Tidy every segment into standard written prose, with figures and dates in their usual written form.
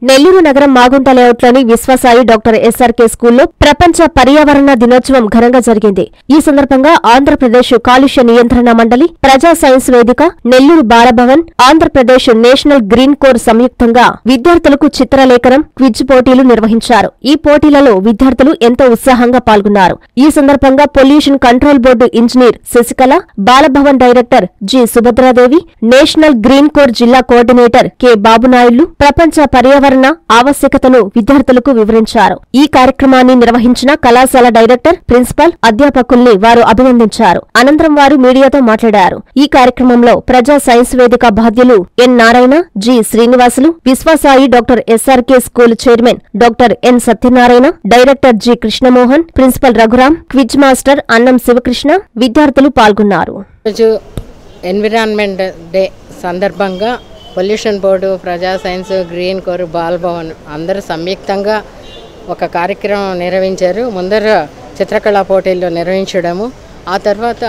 నెల్లూరు నగరం మాగుంట లేఅవుట్లోని Viswasai doctor SRK స్కూల్లో ప్రపంచ పర్యావరణ దినోత్సవం ఘనంగా జరిగింది. ఈ సందర్భంగా ఆంధ్రప్రదేశ్ కాలుష్య నియంత్రణ మండలి, ప్రజా సైన్స్ వేదిక, Nellore Balabhavan, Andhra Pradesh national green corps సంయుక్తంగా విద్యార్థులకు చిత్రలేఖనం, క్విజ్ పోటీలు నిర్వహించారు. ఈ పోటీలలో విద్యార్థులు ఎంతో ఉత్సాహంగా పాల్గొన్నారు. ఈ సందర్భంగా pollution control board engineer Sasikala, Balabhavan director G Subhadradevi, national green corps జిల్లా కోఆర్డినేటర్ కె బాబునాయుళ్లు ప్రపంచ పర్యావరణ ఆవశ్యకతను విద్యార్థులకు వివరించారు. ఈ కార్యక్రమాన్ని నిర్వహించిన కళాశాల డైరెక్టర్, ప్రిన్సిపల్, అధ్యాపకుల్ని వారు అభినందించారు. అనంతరం వారు మీడియాతో మాట్లాడారు. ఈ కార్యక్రమంలో ప్రజా సైన్స్ వేదిక బాధ్యులు N Narayana, G Srinivasulu, Viswasai doctor SRK school chairman doctor N Satyanarayana, director G Krishnamohan, principal Raghuram, quiz master Annam Sivakrishna విద్యార్థులు పాల్గొన్నారు. ఎన్విరాన్మెంట్ డే సందర్భంగా పొల్యూషన్ బోర్డు, ప్రజా సైన్స్, గ్రీన్ కోర్, బాలభవన్ అందరూ సంయుక్తంగా ఒక కార్యక్రమం నిర్వహించారు. ముందర చిత్రకళా పోటీలు నిర్వహించడము, ఆ తర్వాత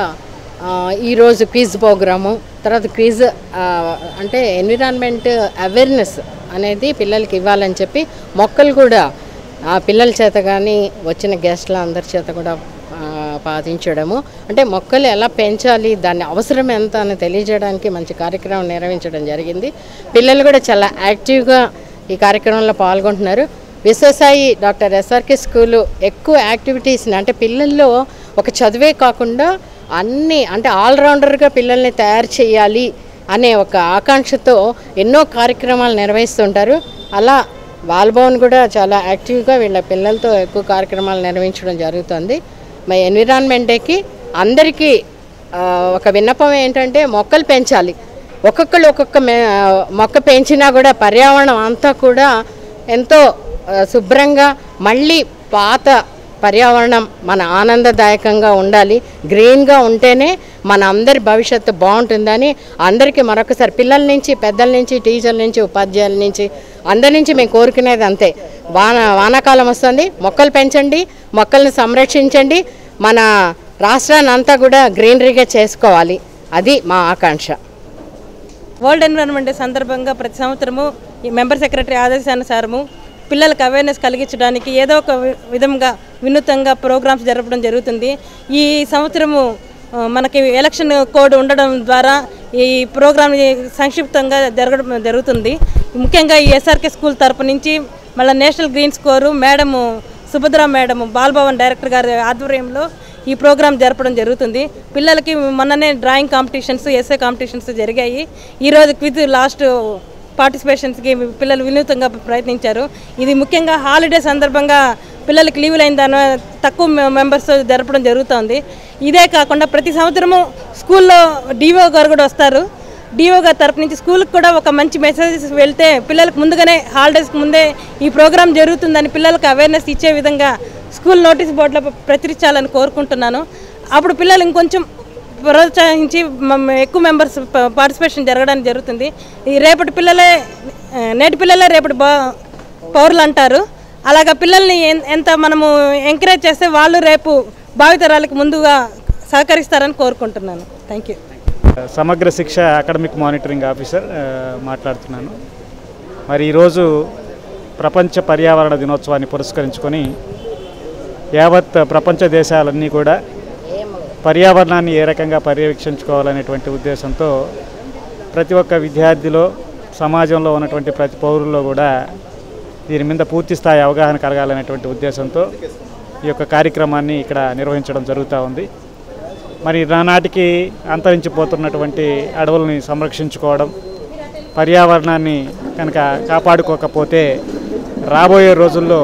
ఈరోజు క్విజ్ ప్రోగ్రాము, తర్వాత క్విజ్ అంటే ఎన్విరాన్మెంట్ అవేర్నెస్ అనేది పిల్లలకి ఇవ్వాలని చెప్పి మొక్కలు కూడా పిల్లల చేత కానీ వచ్చిన గెస్ట్ల అందరి చేత కూడా పాటించడము, అంటే మొక్కలు ఎలా పెంచాలి, దాని అవసరం ఎంత అని తెలియజేయడానికి మంచి కార్యక్రమం నిర్వహించడం జరిగింది. పిల్లలు కూడా చాలా యాక్టివ్గా ఈ కార్యక్రమంలో పాల్గొంటున్నారు. విశ్వసాయి డాక్టర్ ఎస్ఆర్కే స్కూలు ఎక్కువ యాక్టివిటీస్ని, అంటే పిల్లల్లో ఒక చదువే కాకుండా అన్నీ, అంటే ఆల్రౌండర్గా పిల్లల్ని తయారు చేయాలి అనే ఒక ఆకాంక్షతో ఎన్నో కార్యక్రమాలు నిర్వహిస్తుంటారు. అలా బాలభవన్ కూడా చాలా యాక్టివ్గా వీళ్ళ పిల్లలతో ఎక్కువ కార్యక్రమాలు నిర్వహించడం జరుగుతుంది. మా ఎన్విరాన్మెంట్ డేకి అందరికీ ఒక విన్నపం ఏంటంటే మొక్కలు పెంచాలి. ఒక్కొక్కరు ఒక్కొక్క మొక్క పెంచినా కూడా పర్యావరణం అంతా కూడా ఎంతో శుభ్రంగా, మళ్ళీ పాత పర్యావరణం మన ఆనందదాయకంగా ఉండాలి. గ్రీన్గా ఉంటేనే మన అందరి భవిష్యత్తు బాగుంటుందని అందరికీ మరొకసారి పిల్లల నుంచి, పెద్దల నుంచి, టీచర్ల నుంచి, ఉపాధ్యాయుల నుంచి, అందరి నుంచి మేము కోరుకునేది అంతే. వానాకాలం వస్తుంది, మొక్కలు పెంచండి, మొక్కల్ని సంరక్షించండి, మన రాష్ట్రాన్ని అంతా కూడా గ్రీనరీగా చేసుకోవాలి, అది మా ఆకాంక్ష. వరల్డ్ ఎన్విరాన్మెంట్ డే సందర్భంగా ప్రతి సంవత్సరము ఈ మెంబర్ సెక్రటరీ ఆదేశానుసారము పిల్లలకు అవేర్నెస్ కలిగించడానికి ఏదో ఒక విధంగా వినూతంగా ప్రోగ్రామ్స్ జరపడం జరుగుతుంది. ఈ సంవత్సరము మనకి ఎలక్షన్ కోడ్ ఉండడం ద్వారా ఈ ప్రోగ్రామ్ సంక్షిప్తంగా జరగడం జరుగుతుంది. ముఖ్యంగా ఈ ఎస్ఆర్కే స్కూల్ తరపు నుంచి మళ్ళీ నేషనల్ గ్రీన్ స్కోరు madam Subhadra madam, Balabhavan director గారి ఆధ్వర్యంలో ఈ ప్రోగ్రాం జరపడం జరుగుతుంది. పిల్లలకి మొన్ననే డ్రాయింగ్ కాంపిటీషన్స్, ఎస్ఏ కాంపిటీషన్స్ జరిగాయి. ఈరోజు క్విజ్ లాస్ట్ పార్టిసిపేషన్స్కి పిల్లలు వినూతంగా ప్రయత్నించారు. ఇది ముఖ్యంగా హాలిడే సందర్భంగా పిల్లలకి లీవులు అయిన దాని తక్కువ మెంబర్స్ జరపడం జరుగుతుంది. ఇదే కాకుండా ప్రతి సంవత్సరము స్కూల్లో డిఓ గారు కూడా వస్తారు. డిఓ గారి తరపు నుంచి స్కూల్కి కూడా ఒక మంచి మెసేజెస్ వెళ్తే పిల్లలకు ముందుగానే హాలిడేస్కి ముందే ఈ ప్రోగ్రాం జరుగుతుందని పిల్లలకు అవేర్నెస్ ఇచ్చే విధంగా స్కూల్ నోటీస్ బోర్డులో ప్రచురించాలని కోరుకుంటున్నాను. అప్పుడు పిల్లలు ఇంకొంచెం ప్రోత్సహించి ఎక్కువ మెంబర్స్ పార్టిసిపేషన్ జరగడానికి జరుగుతుంది. ఈ రేపటి పిల్లలే, నేటి పిల్లలే రేపటి పౌరులు అంటారు. అలాగా పిల్లల్ని ఎంత మనము ఎంకరేజ్ చేస్తే వాళ్ళు రేపు భావితరాలకు ముందుగా సహకరిస్తారని కోరుకుంటున్నాను. Thank you. Samagra Shiksha academic monitoring officer మాట్లాడుతున్నాను. మరి ఈరోజు ప్రపంచ పర్యావరణ దినోత్సవాన్ని పురస్కరించుకొని యావత్ ప్రపంచ దేశాలన్నీ కూడా పర్యావరణాన్ని ఏ రకంగా పర్యవేక్షించుకోవాలనేటువంటి ఉద్దేశంతో ప్రతి ఒక్క విద్యార్థిలో, సమాజంలో ఉన్నటువంటి ప్రతి పౌరుల్లో కూడా దీని మీద పూర్తి స్థాయి అవగాహన కలగాలనేటువంటి ఉద్దేశంతో ఈ యొక్క కార్యక్రమాన్ని ఇక్కడ నిర్వహించడం జరుగుతూ ఉంది. మరి నానాటికి అంతరించిపోతున్నటువంటి అడవుల్ని సంరక్షించుకోవడం, పర్యావరణాన్ని కనుక కాపాడుకోకపోతే రాబోయే రోజుల్లో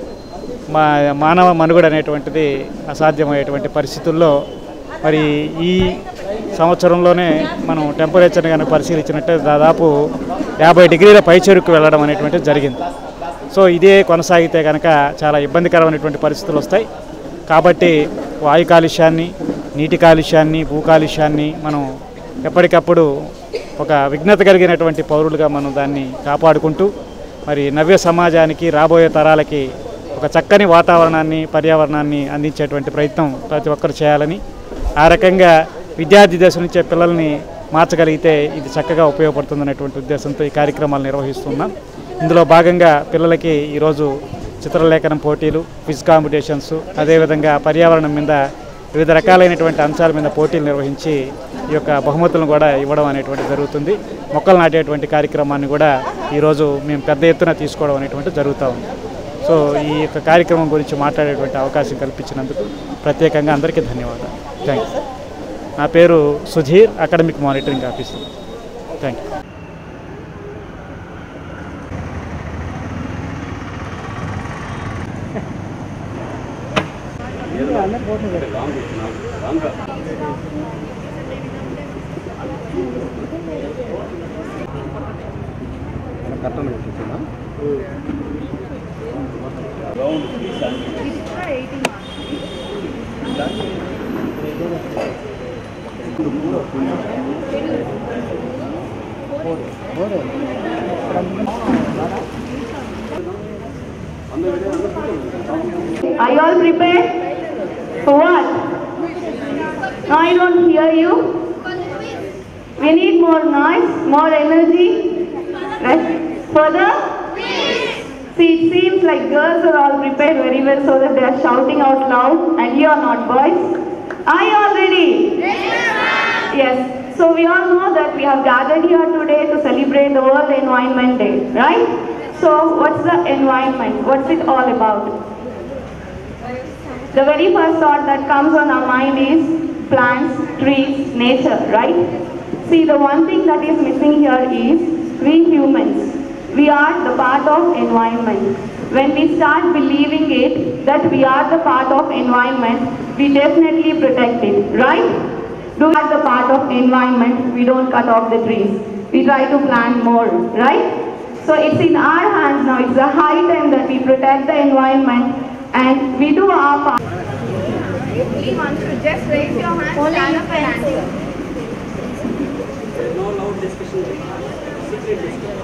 మానవ మనుగడ అనేటువంటిది అసాధ్యమయ్యేటువంటి పరిస్థితుల్లో మరి ఈ సంవత్సరంలోనే మనం టెంపరేచర్ని కనుక పరిశీలించినట్టే దాదాపు 50 డిగ్రీల పైచెరుకు వెళ్ళడం అనేటువంటిది జరిగింది. సో ఇదే కొనసాగితే కనుక చాలా ఇబ్బందికరమైనటువంటి పరిస్థితులు వస్తాయి. కాబట్టి వాయు కాలుష్యాన్ని, నీటి కాలుష్యాన్ని, భూ కాలుష్యాన్ని మనం ఎప్పటికప్పుడు ఒక విఘ్నత కలిగినటువంటి పౌరులుగా మనం దాన్ని కాపాడుకుంటూ మరి నవ్య సమాజానికి, రాబోయే తరాలకి ఒక చక్కని వాతావరణాన్ని, పర్యావరణాన్ని అందించేటువంటి ప్రయత్నం ప్రతి ఒక్కరు చేయాలని, ఆ రకంగా విద్యార్థి దశ నుంచే పిల్లల్ని మార్చగలిగితే ఇది చక్కగా ఉపయోగపడుతుందనేటువంటి ఉద్దేశంతో ఈ కార్యక్రమాలు నిర్వహిస్తున్నాం. ఇందులో భాగంగా పిల్లలకి ఈరోజు చిత్రలేఖనం పోటీలు, క్విజ్ కాంపిటీషన్స్, అదేవిధంగా పర్యావరణం మీద వివిధ రకాలైనటువంటి అంశాల మీద పోటీలు నిర్వహించి ఈ యొక్క బహుమతులను కూడా ఇవ్వడం అనేటువంటి జరుగుతుంది. మొక్కలు నాటేటువంటి కార్యక్రమాన్ని కూడా ఈరోజు మేము పెద్ద ఎత్తున తీసుకోవడం అనేటువంటి జరుగుతూ ఉంది. సో ఈ యొక్క కార్యక్రమం గురించి మాట్లాడేటువంటి అవకాశం కల్పించినందుకు ప్రత్యేకంగా అందరికీ ధన్యవాదాలు. Thank you. నా పేరు Sudheer, academic monitoring officer. Thank you. Are you all prepared? For what? No, I don't hear you. We need more noise, more energy. Right? Further? See, it seems like girls are all prepared very well so that they are shouting out loud and you are not, boys. Are you all ready? Yes. So we all know that we have gathered here today to celebrate the World Environment Day, right? So what's the environment? What's it all about? The very first thought that comes on our mind is plants, trees, nature, right? See, the one thing that is missing here is we humans. We are the part of environment. When we start believing it, that we are the part of environment, we definitely protect it, right? Do we are the part of environment, we don't cut off the trees. We try to plant more, right? So it's in our hands now. It's the high time that we protect the environment and we do our part. Please want to just raise your hand, stand up and answer. No loud discussion. Secret discussion.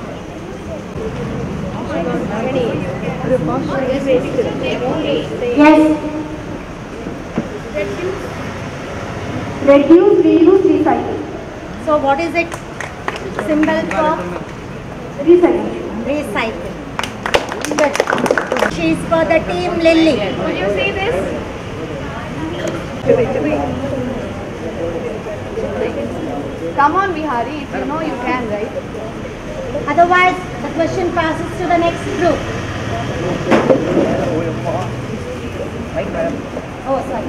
Yes. Reduce, reuse, recycle. So what is it symbol for? Recycle. Recycle. Good. She's for the team Lily. Could you see this? Come on, Vihari. If you know, you can, right? Otherwise, the question passes to the next group. Oh, sorry.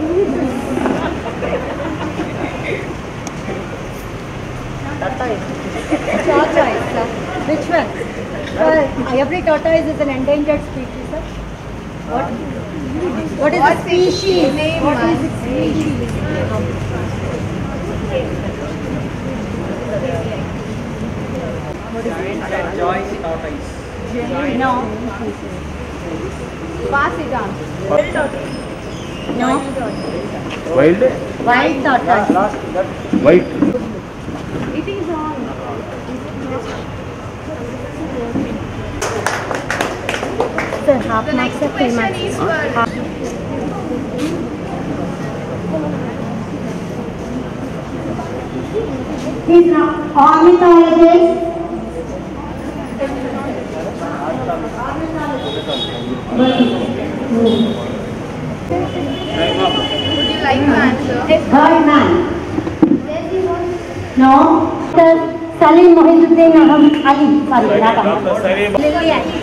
Your choice, sir. Which one? Every tortoise is an endangered species, sir. What is the species? What is its species? Joyce tortoise. No. Pass it on. No. Wild? Wild tortoise. White. It is on. Sir, half marks or full marks? He's an ornithologist. Would you like to answer? Birdman. No. Sir, Salim Mohiduddin Ali. Sorry, not Ali. Lily Ali.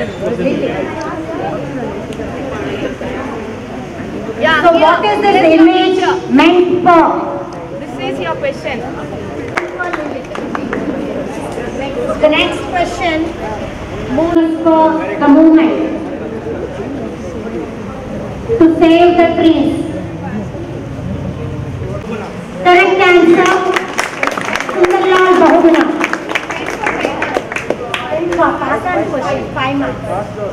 Yeah. So what is this image meant for? This is your question. The next question, moon for the movement to save the trees. Correct answer, Sundarlal Bahuguna. Pass on question, 5 marks.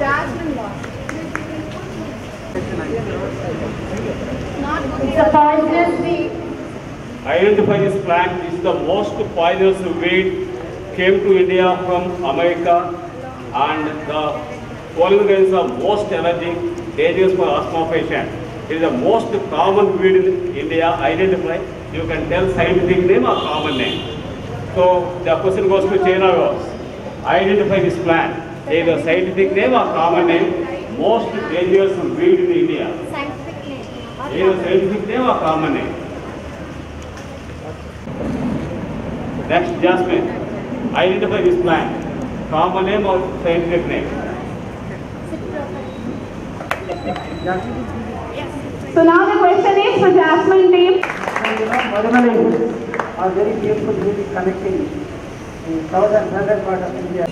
It's a poisonous weed. Identify this plant. This is the most poisonous weed. Came to India from America, and the pollen grains are most allergic, dangerous for asthma patient. It is the most common weed in India. Identify. You can tell scientific name or common name. So the question goes to China. Identify this plant. Either scientific name or common name, most dangerous weed in India. Either scientific name or common name. Next, Jasmine. Identify this plant. Common name or scientific name? So now the question is for Jasmine team. Marmalade are very beautiful music connecting the south and northern part of India.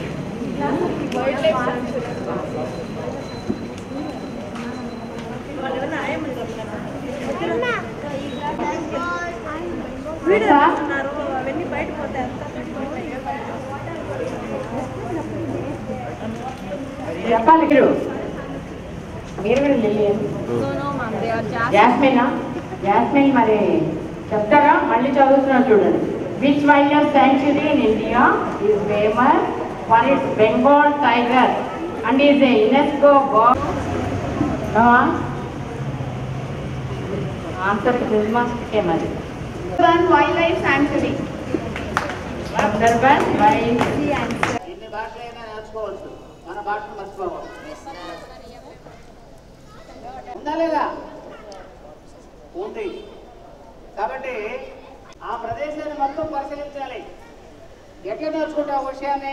చెప్పాలి మీరు కూడా lily jasmine మరి చెప్తారా మళ్ళీ చదువుతున్నారు చూడండి. Which wildlife sanctuary in India is famous for its Bengal tiger and is a UNESCO answer మరి wildlife sanctuary Sundarban wild. ఎన్ని భాషలైనా నేర్చుకోవచ్చు, మన భాషను మర్చిపోవాలి. ఉందా లేదా? ఉంది. కాబట్టి ఆ ప్రదేశాన్ని మొత్తం పరిశీలించాలి. ఎట్లా నేర్చుకుంటావు విషయాన్ని?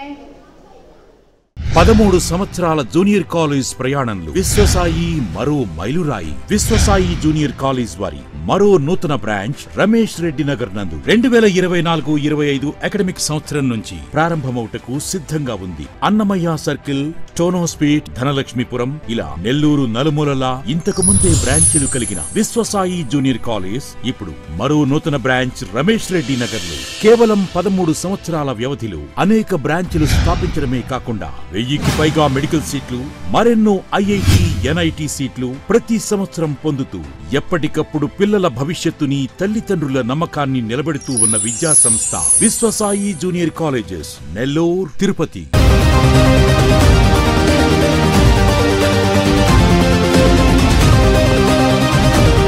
13 సంవత్సరాల జూనియర్ కాలేజ్ ప్రయాణంలో విశ్వసాయి మరో మైలురాయి. విశ్వసాయి జూనియర్ కాలేజ్ వారి మరో నూతన బ్రాంచ్ రమేష్ రెడ్డి నగర్ నందు 2024-25 అకాడమిక్ సంవత్సరం నుంచి ప్రారంభమవుటకు సిద్ధంగా ఉంది. అన్నమయ్య సర్కిల్, టోనోస్పేట్, ధనలక్ష్మీపురం ఇలా నెల్లూరు నలుమూలలా ఇంతకు ముందే బ్రాంచీలు కలిగిన విశ్వసాయి జూనియర్ కాలేజ్ ఇప్పుడు మరో నూతన బ్రాంచ్ రమేష్ రెడ్డి నగర్ లో కేవలం 13 సంవత్సరాల వ్యవధిలో అనేక బ్రాంచీలు స్థాపించడమే కాకుండా 1000కి పైగా మెడికల్ సీట్లు, మరెన్నో ఐఐటి, ఎన్ఐటి సీట్లు ప్రతి సంవత్సరం పొందుతూ ఎప్పటికప్పుడు పిల్లల భవిష్యత్తుని, తల్లిదండ్రుల నమ్మకాన్ని నిలబెడుతూ ఉన్న విద్యా సంస్థ విశ్వసాయి జూనియర్ కాలేజెస్, నెల్లూరు, తిరుపతి.